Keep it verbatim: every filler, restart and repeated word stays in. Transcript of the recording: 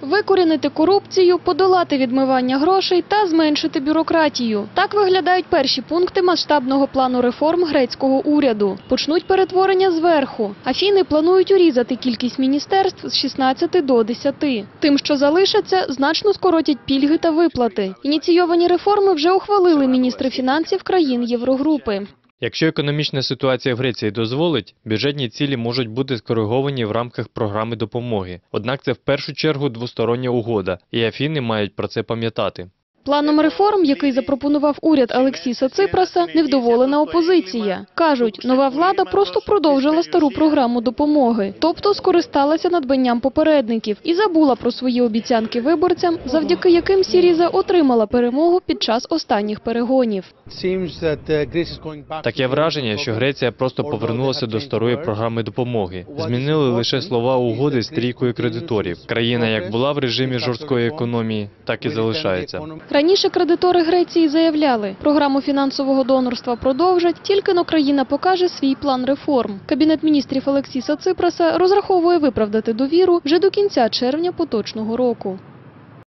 Викорінити корупцію, подолати відмивання грошей та зменшити бюрократію. Так виглядають перші пункти масштабного плану реформ грецького уряду. Почнуть перетворення зверху. Афіни планують урізати кількість міністерств з шістнадцяти до десяти. Тим, що залишаться, значно скоротять пільги та виплати. Ініційовані реформи вже ухвалили міністри фінансів країн Єврогрупи. Якщо економічна ситуація в Греції дозволить, бюджетні цілі можуть бути скориговані в рамках програми допомоги. Однак це в першу чергу двостороння угода, і Афіни мають про це пам'ятати. Планом реформ, який запропонував уряд Алексіса Ципраса, невдоволена опозиція. Кажуть, нова влада просто продовжила стару програму допомоги, тобто скористалася надбанням попередників і забула про свої обіцянки виборцям, завдяки яким Сіріза отримала перемогу під час останніх перегонів. Таке враження, що Греція просто повернулася до старої програми допомоги. Змінили лише слова угоди з трійкою кредиторів. Країна як була в режимі жорсткої економії, так і залишається. Раніше кредитори Греції заявляли, програму фінансового донорства продовжать, тільки но країна покаже свій план реформ. Кабінет міністрів Алексіса Ципраса розраховує виправдати довіру вже до кінця червня поточного року.